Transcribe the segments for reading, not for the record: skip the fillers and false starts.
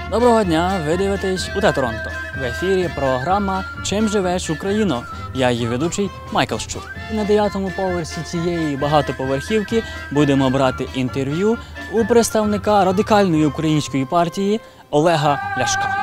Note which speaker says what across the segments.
Speaker 1: Доброго дня, ви дивитесь УТ Торонто. В ефірі програма «Чим живеш, Україно?». Я її ведучий Майкл Щур. На 9-му поверсі цієї багатоповерхівки будемо брати інтерв'ю у представника радикальної української партії Олега Ляшка.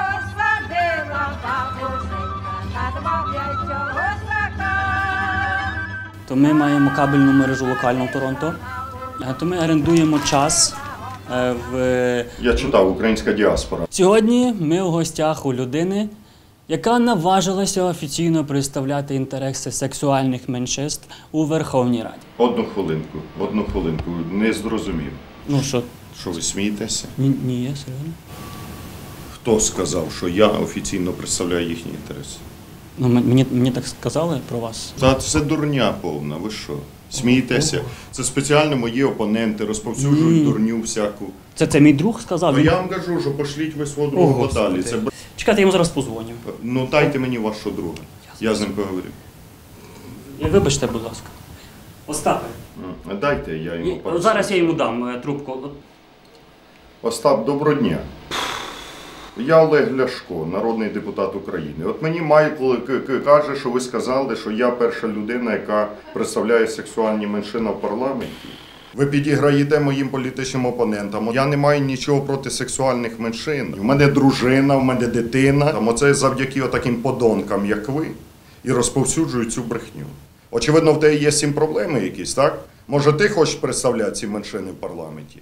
Speaker 1: То ми маємо кабельну мережу локально в Торонто, то ми орендуємо час в...
Speaker 2: Я читав «Українська діаспора».
Speaker 1: Сьогодні ми у гостях у людини, яка наважилася офіційно представляти інтереси сексуальних меншинств у Верховній Раді.
Speaker 2: Одну хвилинку, не зрозумів.
Speaker 1: Ну що?
Speaker 2: Що ви смієтеся?
Speaker 1: Ні, я серйозно.
Speaker 2: Хто сказав, що я офіційно представляю їхні інтереси?
Speaker 1: Ну, мені так сказали про вас.
Speaker 2: Та це дурня повна, ви що? Смієтеся? Це спеціально мої опоненти розповсюджують дурню всяку.
Speaker 1: Це мій друг сказав?
Speaker 2: Ну я вам кажу, що пошліть ви свого друга подалі.
Speaker 1: Чекайте, я йому зараз позвоню.
Speaker 2: Ну дайте мені вашого друга, я з ним поговорю.
Speaker 1: Вибачте, будь ласка. Остапе.
Speaker 2: Дайте, я йому поговорю.
Speaker 1: Зараз я йому дам трубку.
Speaker 2: Остап, доброго дня. Я Олег Ляшко, народний депутат України. От мені Майкл каже, що ви сказали, що я перша людина, яка представляє сексуальні меншини в парламенті. Ви підіграєте моїм політичним опонентам. Я не маю нічого проти сексуальних меншин. У мене дружина, в мене дитина. Оце завдяки таким подонкам, як ви, і розповсюджують цю брехню. Очевидно, в тебе є з цим проблеми якісь, так? Може, ти хочеш представляти ці меншини в парламенті?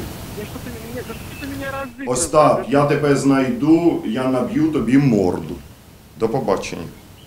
Speaker 2: Остап, я тебе знайду, я наб'ю тобі морду. До побачення.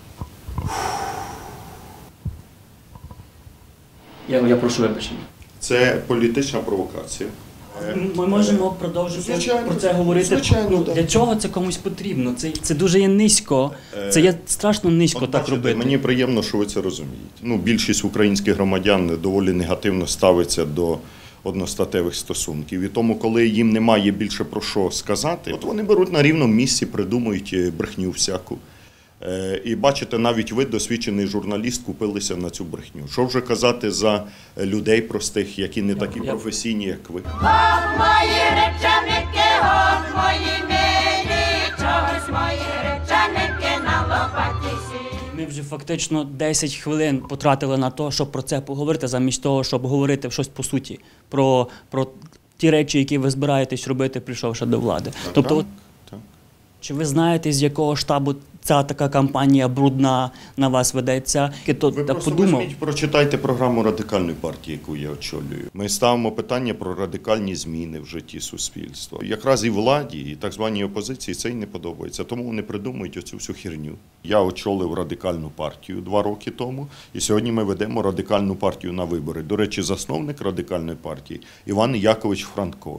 Speaker 1: Я прошу вибачення.
Speaker 2: Це політична провокація.
Speaker 1: Ми можемо продовжити про це говорити.
Speaker 2: Звичайно, так.
Speaker 1: Для чого це комусь потрібно? Це дуже є низько. Це є страшно низько так робити.
Speaker 2: Мені приємно, що ви це розумієте. Більшість українських громадян доволі негативно ставиться до одностатевих стосунків. І тому, коли їм немає більше про що сказати, от вони беруть на рівному місці, придумують брехню всяку. І бачите, навіть ви, досвідчений журналіст, купилися на цю брехню. Що вже казати за людей простих, які не такі професійні, як ви?
Speaker 3: От мої речаники, от мої милі, чогось мої речаники на лопаті сі.
Speaker 1: Ми вже фактично 10 хвилин потратили на те, щоб про це поговорити, замість того, щоб говорити щось по суті, про ті речі, які ви збираєтесь робити, прийшовши до влади. Тобто, чи ви знаєте, з якого штабу ця така кампанія брудна на вас ведеться?
Speaker 2: Ви просто візьміть, прочитайте програму Радикальної партії, яку я очолюю. Ми ставимо питання про радикальні зміни в житті суспільства. Якраз і владі, і так званій опозиції це й не подобається, тому вони придумують оцю всю херню. Я очолив Радикальну партію 2 роки тому, і сьогодні ми ведемо Радикальну партію на вибори. До речі, засновник Радикальної партії Іван Якович Франко.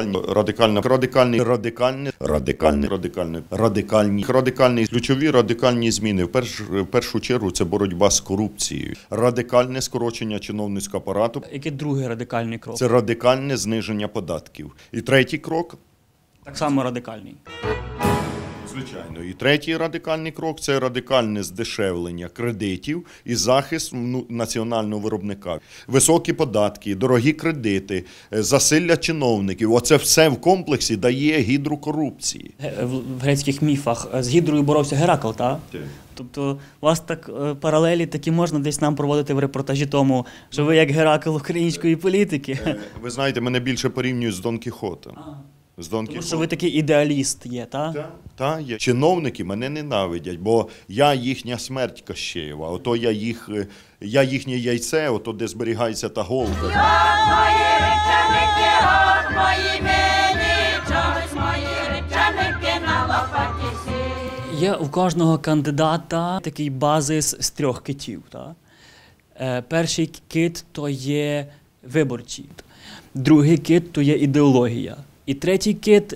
Speaker 2: Радикальні ключові радикальні зміни. В першу чергу це боротьба з корупцією, радикальне скорочення чиновницького апарату.
Speaker 1: Який другий радикальний крок?
Speaker 2: Це радикальне зниження податків. І третій крок?
Speaker 1: Так само радикальний.
Speaker 2: Звичайно. І третій радикальний крок – це радикальне здешевлення кредитів і захист національного виробника. Високі податки, дорогі кредити, засилля чиновників – оце все в комплексі дає гідру корупції.
Speaker 1: В грецьких міфах з гідрою боровся Геракл, так?
Speaker 2: Так.
Speaker 1: Тобто у вас так паралелі такі можна десь нам проводити в репортажі тому, що ви як Геракл української політики.
Speaker 2: Ви знаєте, мене більше порівнюють з Дон Кіхотом.
Speaker 1: Тому що ви такий ідеаліст є, так?
Speaker 2: Так, є. Чиновники мене ненавидять, бо я їхня смерть Кощеєва, ото я їхнє яйце, ото де зберігається та голка.
Speaker 3: От мої речаники, от мої милі, чогось мої речаники на лопаті сі.
Speaker 1: Є у кожного кандидата такий базис з 3 китів. Так? Перший кит – то є виборці, другий кит – то є ідеологія. І третій кит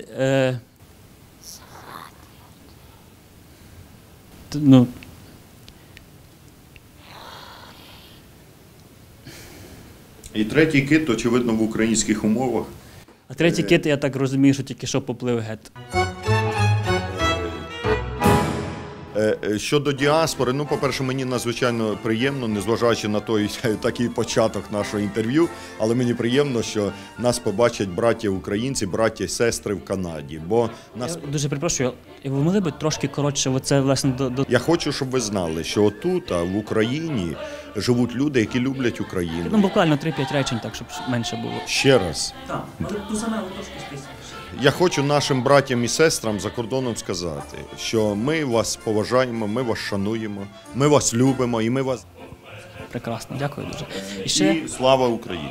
Speaker 2: І третій кит, очевидно, в українських умовах.
Speaker 1: А третій кит, я так розумію, що тільки що поплив гет.
Speaker 2: Щодо діаспори, ну, по-перше, мені надзвичайно приємно, незважаючи на той такий початок нашого інтерв'ю, але мені приємно, що нас побачать браття-українці, браття і сестри в Канаді. Бо нас...
Speaker 1: Я дуже перепрошую, ви могли б трошки коротше, оце, власне, до...
Speaker 2: Я хочу, щоб ви знали, що отут, в Україні, живуть люди, які люблять Україну.
Speaker 1: Ну, буквально 3-5 речень, так, щоб менше було.
Speaker 2: Ще раз.
Speaker 1: Так, але ту саме трошки списуєш.
Speaker 2: Я хочу нашим братям і сестрам за кордоном сказати, що ми вас поважаємо, ми вас шануємо, ми вас любимо і ми вас...
Speaker 1: Прекрасно, дякую дуже. І ще...
Speaker 2: І слава Україні!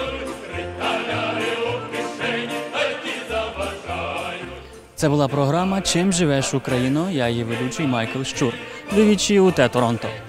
Speaker 1: Це була програма «Чим живеш, Україно?». Я її ведучий Майкл Щур. Двічі УТ Торонто.